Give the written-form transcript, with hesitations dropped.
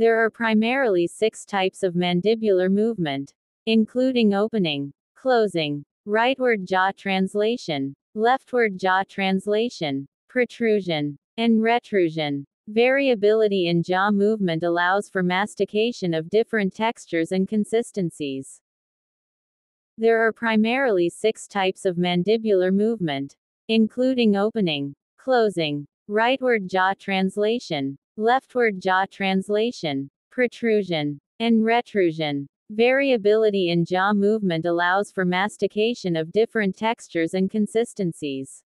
There are primarily 6 types of mandibular movement, including opening, closing, rightward jaw translation, leftward jaw translation, protrusion, and retrusion. Variability in jaw movement allows for mastication of different textures and consistencies. There are primarily 6 types of mandibular movement, including opening, closing, rightward jaw translation, leftward jaw translation, protrusion, and retrusion. Variability in jaw movement allows for mastication of different textures and consistencies.